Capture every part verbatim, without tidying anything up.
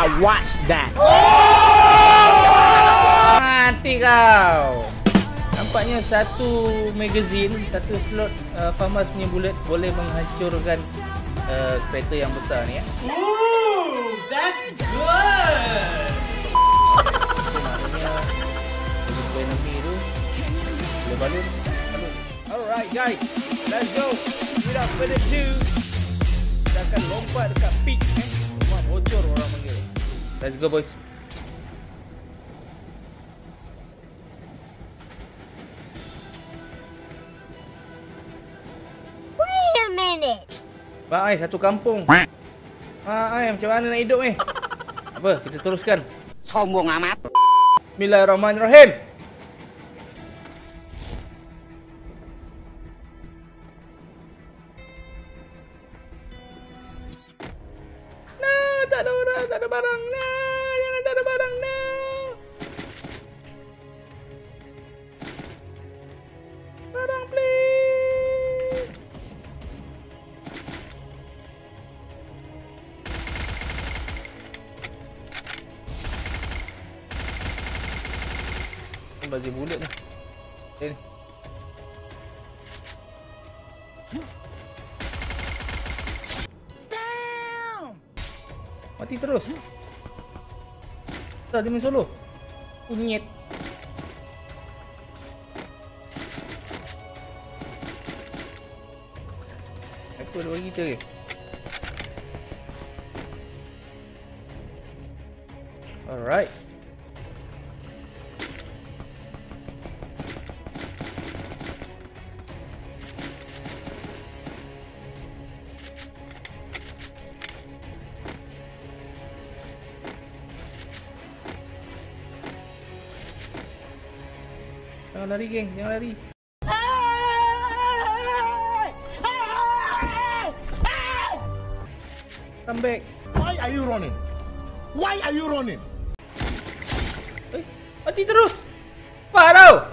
watch that. Mati kau. Nampaknya satu magazine, satu slot uh, Famas punya bullet boleh menghancurkan uh, kereta yang besar ni ya. Ooh, that's good. Maknanya enemy tu boleh balun. Alright guys, let's go. Without further ado, kita akan lompat dekat peak eh. Rumah bocor orang panggil. Let's go boys. Wait a minute. Mak ai satu kampung. Mak ai macam mana nak hidup ni? Apa? Kita teruskan. Sombong amat. Bismillahirrahmanirrahim. Nah, tak ada orang, tak ada barang. Nah, jangan tak ada barang. Nah. Barang please. Bazir bulat ni. Ni. Damn. Mati terus. Dah dia main solo. Unyet. Aku ada bagi kita ke? Alright. Jangan lari geng, jangan lari. Come back. Why are you running? Why are you running? Eh, mati terus. Parau.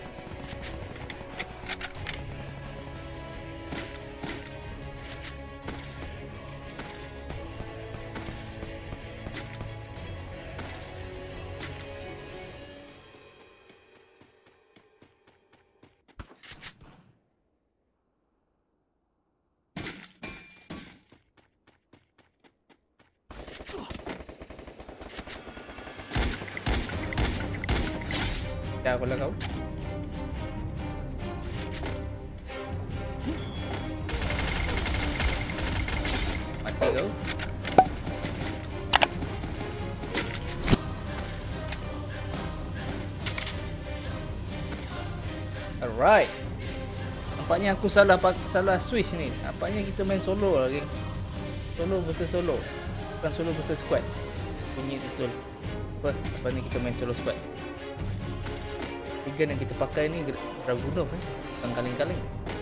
Dah pula kau. Mati kau. Alright. Nampaknya aku salah salah switch ni. Nampaknya kita main solo lah geng. Solo versus solo. Bukan solo versus squad. Bunyi betul. Apa? Apa ni kita main solo squad. Gun yang kita pakai ni berguna eh? Bukan kaleng-kaleng.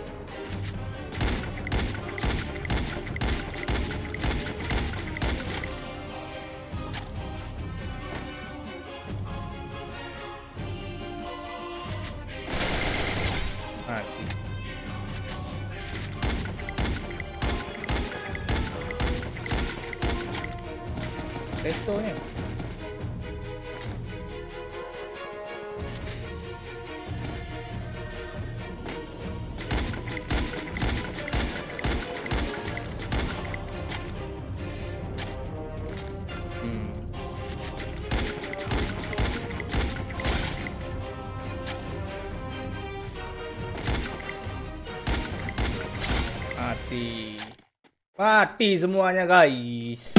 Mati. Restonya. Mati. Mati semuanya guys.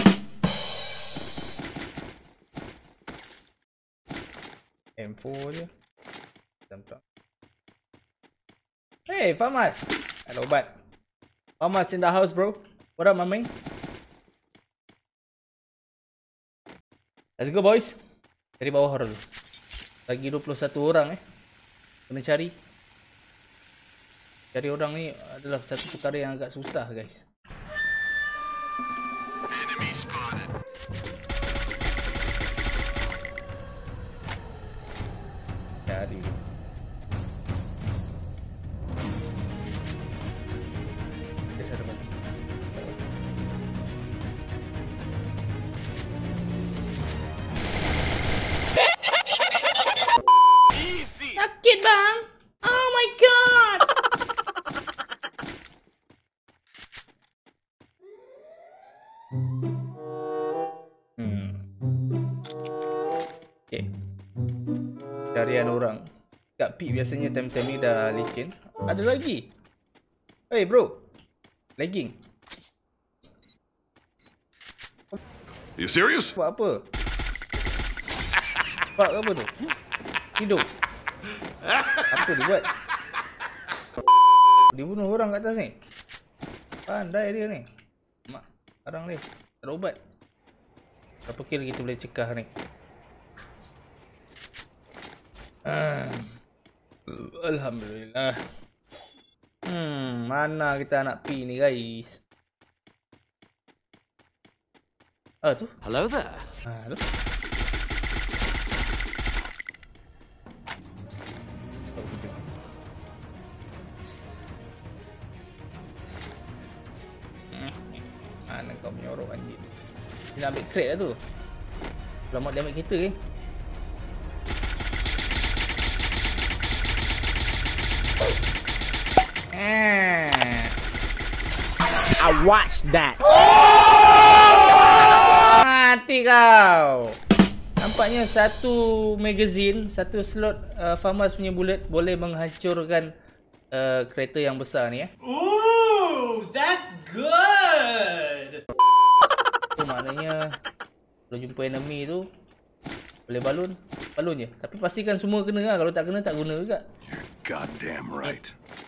M four je. Tampak. Hey, Famas. Hello, bud. Famas in the house, bro. What up, my man? Let's go, boys. Cari bawah dulu. Lagi dua puluh satu orang eh. Kena cari. Cari orang ni adalah satu perkara yang agak susah, guys. Enemy spotted. Cari. biasanya time-time ni dah lecin. Ada lagi. Hey bro. Lagging. You serious? Buat apa? Buat apa tu? Hidup. Apa dia buat? Dia bunuh orang kat atas ni. Pandai dia ni. Mak, sekarang ni. Tak ada ubat. Berapa kill kita boleh cekah ni? Ah. Alhamdulillah. Hmm, mana kita nak pi ni guys? Ah tu. Hello there. Ah tu. Mana kau menyorok anjing. Dia nak ambil crate lah tu. Lama dia ambil kereta ke? Ah. I watched that. Mati kau. Nampaknya satu magazine, satu slot uh, Famas punya bullet boleh menghancurkan uh, kereta yang besar ni eh. Ooh, that's good. Itu maknanya kalau jumpa enemy tu boleh balun, balun je. Tapi pastikan semua kena lah. Kalau tak kena tak guna juga. You're goddamn right.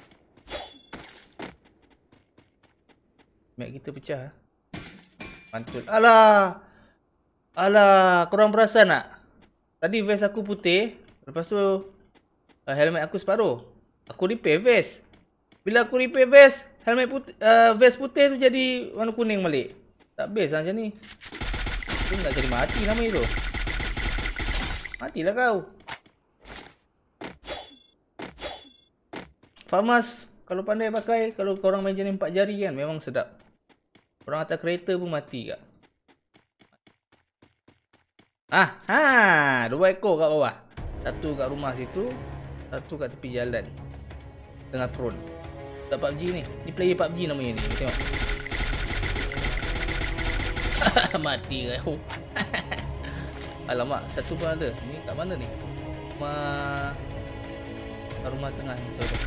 Map kita pecah. Mantul. Alah. Alah, korang perasan tak? Tadi vest aku putih, lepas tu uh, helmet aku separuh. Aku repair vest. Bila aku repair vest, helmet putih, uh, vest putih tu jadi warna kuning balik. Tak best lah macam ni. Dia nak jadi mati nama itu. Matilah kau. Famas kalau pandai pakai, kalau korang main jenis empat jari kan memang sedap. Orang atas kereta pun mati kak. Ah, ha, dua ekor kat bawah. Satu kat rumah situ, satu kat tepi jalan. Tengah prone. Tak P U B G ni. Ni player P U B G namanya ni. Tengok. Mati kau. Alamak, satu pun ada. Ni kat mana ni? Rumah rumah tengah ni tu.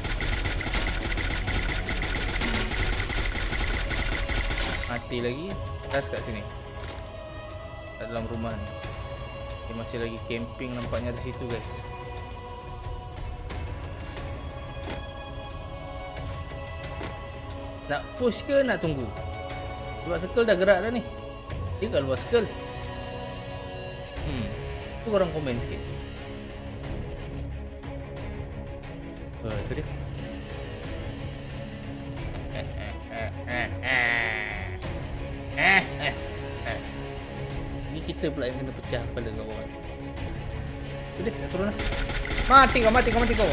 Mati lagi. Gas kat sini. Kat dalam rumah ni. Dia masih lagi camping nampaknya di situ guys. Nak push ke nak tunggu? Luar circle dah gerak dah ni. Dia kat luar circle. Hmm. Tu korang komen sikit. Oh, tu dia. Ni kita pula yang kena pecah kepala kau orang. Tu dia, dah turun lah. Mati kau, mati kau, mati kau.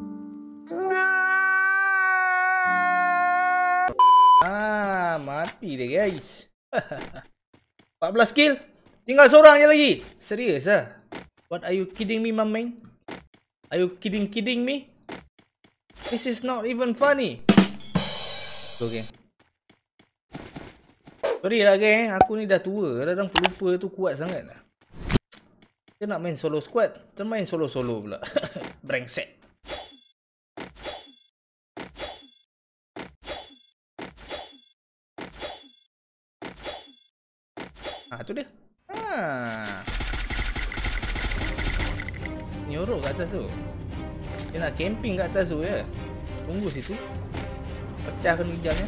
Ah, mati dia guys. empat belas kill. Tinggal seorang je lagi. Serius ah? What are you kidding me, mameng? Are you kidding kidding me? This is not even funny. Okay. Sorry lah geng, aku ni dah tua. Kadang-kadang pelupa tu kuat sangat lah. Kita nak main solo squad, kita main solo-solo pula. Brengsek. Ha, tu dia. Ha. Nyorok kat atas tu. Dia nak camping kat atas tu ya. Tunggu situ. Pecahkan hijaunya.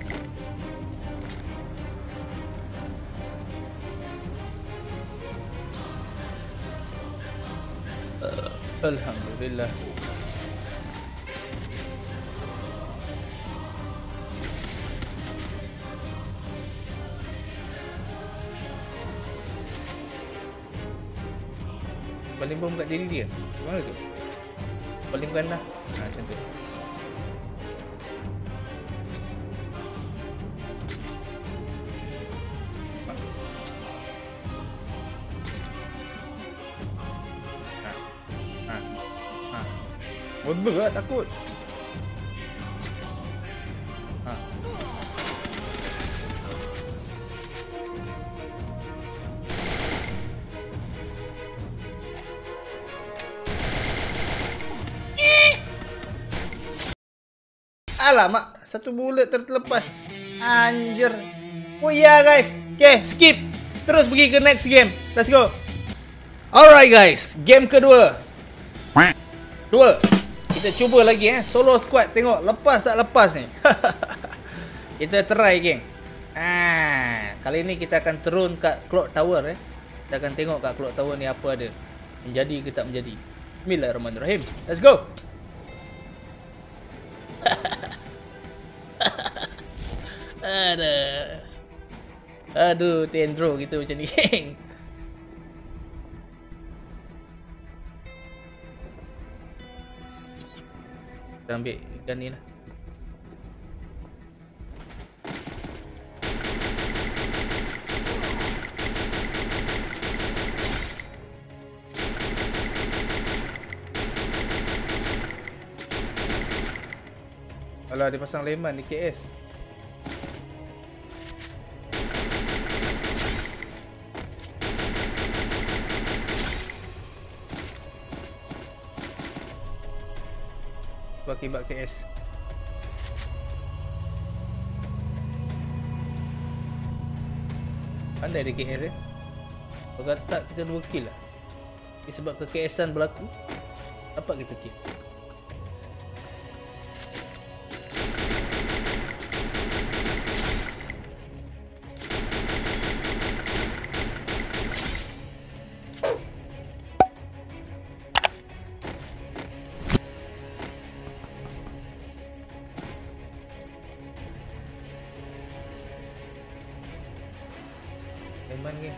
Alhamdulillah. Paling bom kat diri dia. Mana tu? Paling ganda. Ha, macam tu. Bodoh lah, takut. Ha. Alamak, satu bullet terlepas. Anjir. Oh ya guys. Okay, skip. Terus pergi ke next game. Let's go. Alright guys, game kedua. Dua. Kita cuba lagi eh, solo squad. Tengok lepas tak lepas ni. Kita try geng. Ah, kali ni kita akan turun kat clock tower eh. Kita akan tengok kat clock tower ni apa ada. Menjadi ke tak menjadi. Bismillahirrahmanirrahim. Let's go. Aduh. Aduh, tendro gitu macam ni geng. Kita ambil gun ni lah. Alah, dia pasang leman di K S. Akibat K S. Pandai dia K S eh. Kalau tak kita dua kill lah. Ini sebab ke K S-an berlaku, dapat kita kill. Leman ke?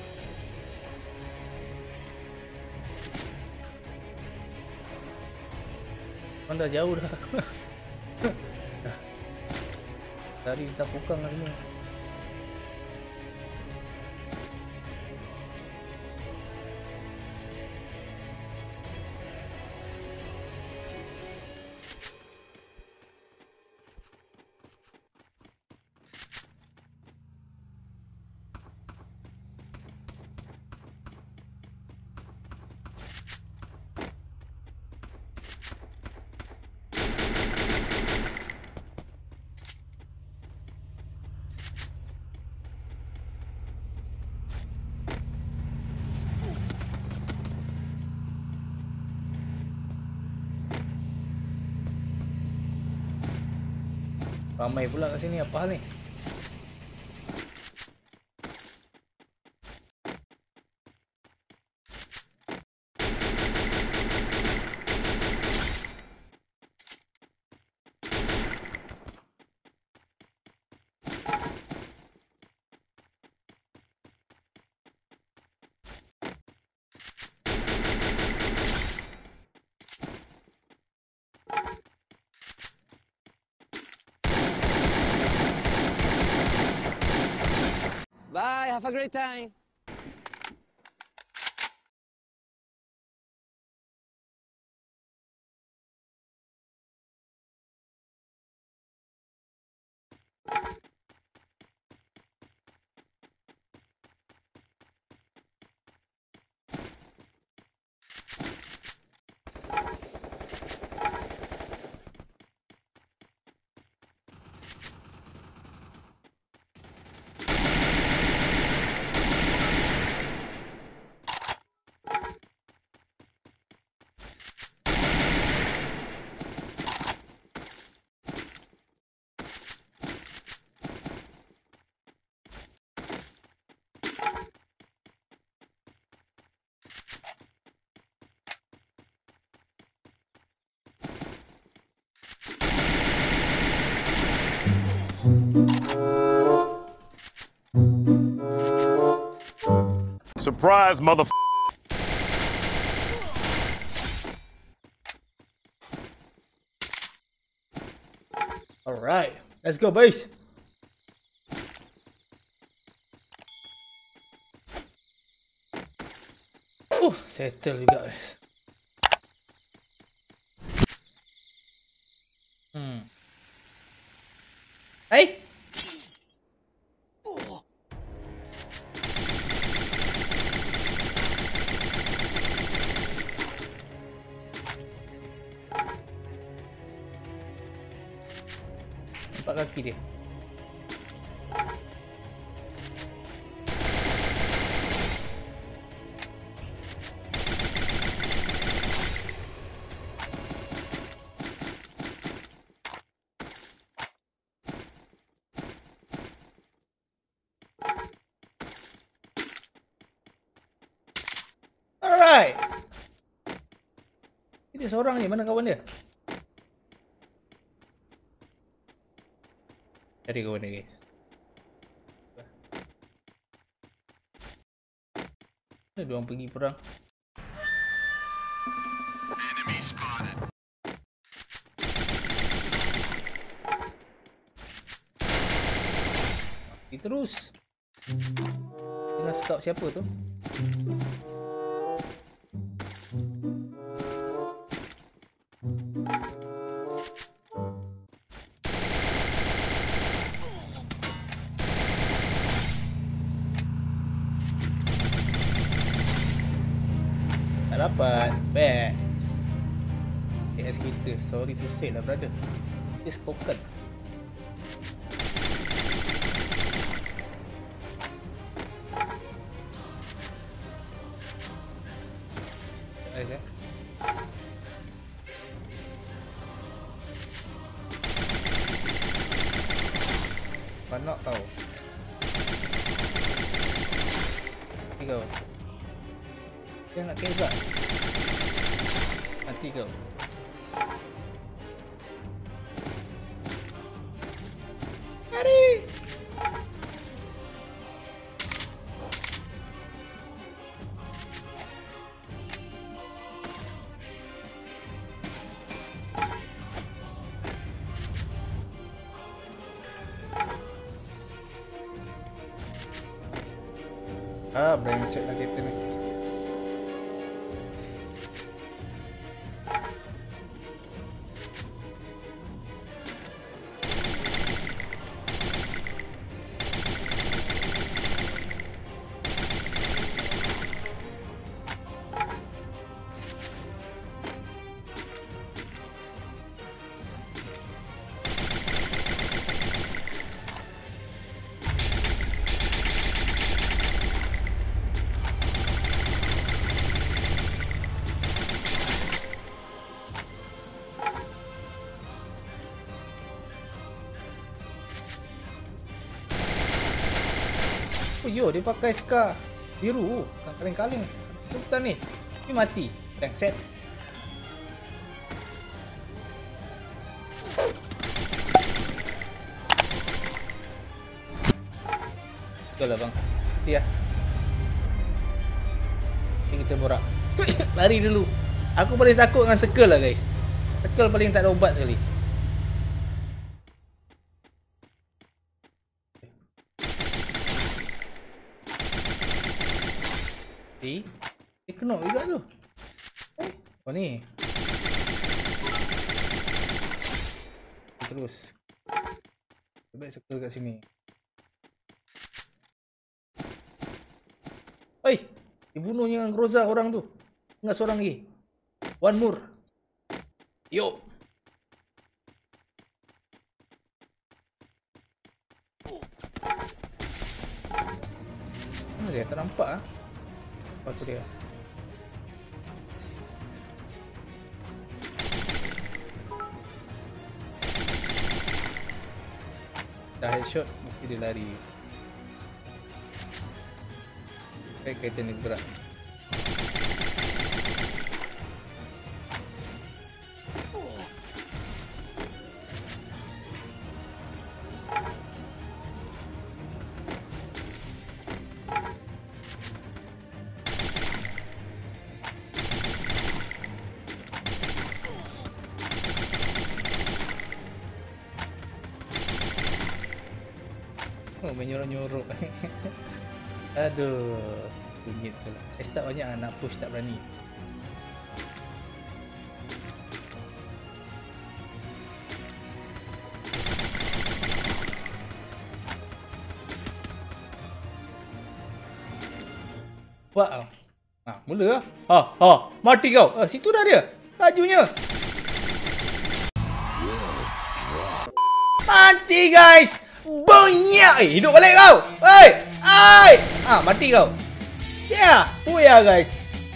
Kan dah jauh dah. Dah. Tadi kita pukang lah semua. Ramai pula kat sini, apa hal ni? Bye, have a great time. Surprise, motherf***. Alright, let's go boys. Uh, settle juga guys. Hmm. Hey. Nampak kaki dia. Alright. Ini seorang ni, mana kawan dia? Cari kawan dia, guys. Mana dia orang pergi perang? Pergi terus. Tengah scout siapa tu? Tak dapat. Bad. A S kita. Sorry to say lah, brother. It's spoken. Guys, eh. Panak kau. Mati kau. Dia nak kebak. Mati kau. Lari. Ah, brengsek lah kita ni. Oh yo, dia pakai scar biru. Sang kaleng-kaleng. Betul ni. Ni mati. Brengsek. Betul lah bang. Mati lah. Okay, kita borak. Lari dulu. Aku paling takut dengan circle lah guys. Circle paling tak ada ubat sekali. Eh, dia kena juga tu. Eh, oh ni. Terus. Baik circle kat sini. Oi, dibunuhnya dengan Groza orang tu. Tinggal seorang lagi. One more. Yo. Mana dia? Tak nampak ah. Apa tu dia? Dah headshot, mesti dia lari. Kayak kaitan ni berat. Oh, menyorok-nyorok. Aduh, kunyit tu lah. Eh, tak banyak nak push, tak berani. Wah, ah, mula lah. Ha, ha, mati kau. Ah, situ dah dia. Lajunya. Mati guys. Banyak. Eh, hidup balik kau. Hei. Hai. Ah, mati kau. Yeah. Oh ya guys.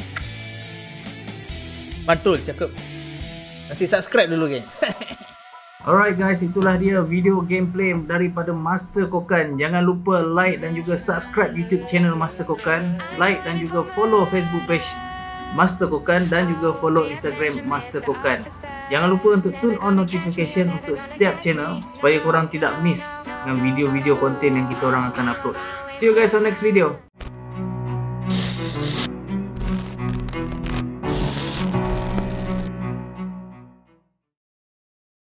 Mantul cakap. Kasih subscribe dulu geng. Alright guys, itulah dia video gameplay daripada Master Kokan. Jangan lupa like dan juga subscribe YouTube channel Master Kokan, like dan juga follow Facebook page Master Kokan dan juga follow Instagram Master Kokan. Jangan lupa untuk turn on notification untuk setiap channel supaya korang tidak miss dengan video-video konten yang kita orang akan upload. See you guys on next video.